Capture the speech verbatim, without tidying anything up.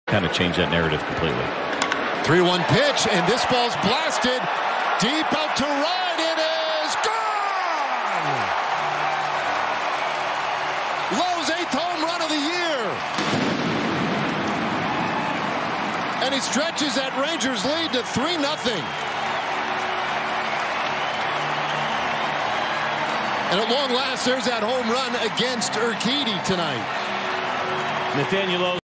Kind of change that narrative completely. three one pitch, and this ball's blasted deep out to right. It is gone! Lowe's eighth home run of the year. And he stretches that Rangers lead to three nothing. And at long last, there's that home run against Urquidy tonight. Nathaniel Lowe.